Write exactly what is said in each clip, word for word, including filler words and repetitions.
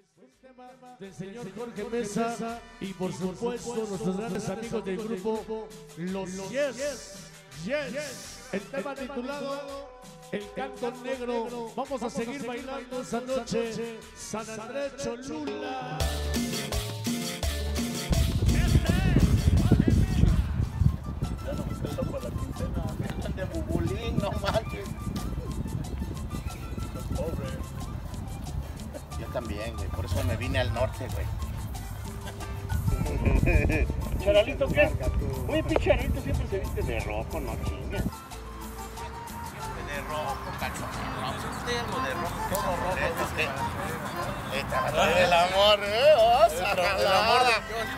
Del señor Jorge Mesa y por supuesto nuestros grandes amigos del grupo Los Yes, Yes. El tema titulado El Canto Negro. Vamos a seguir bailando esa noche. San Andrés Cholula. Ya no me estoy loco la quincena. De bubulín, no manches. Pobre. Yo también, güey. Por eso me vine al norte, güey. Charalito, ¿qué? Oye, pinche Charalito siempre se viste de rojo, no chinga. Siempre de rojo, calzones, usted algo de rojo. Todo rojo. Este, este, el amor, ¿eh? ¡Oh, saca el amor!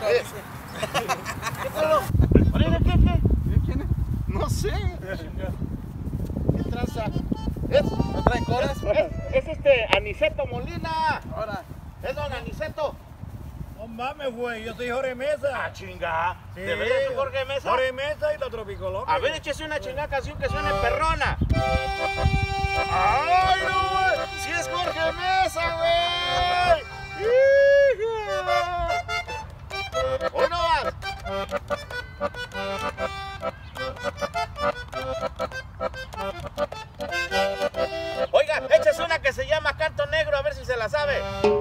¿Qué pedo? Oye, ¿qué, qué? ¿Quién es? No sé. ¿Qué traza? ¿Es? ¿No trae coras? Es, es este Aniceto Molina. Ahora. Es don Aniceto. No mames, güey, yo soy Jorge Mesa. Ah, chinga. Sí, ¿De verdad es Jorge Mesa? Jorge Mesa y la Tropicolombia. A ver, échese una chingada canción que suene perrona. ¡Ay, no, güey! ¡Sí es Jorge Mesa, güey! ¡Hoy no vas! Oiga, échese una que se llama Canto Negro, a ver si se la sabe.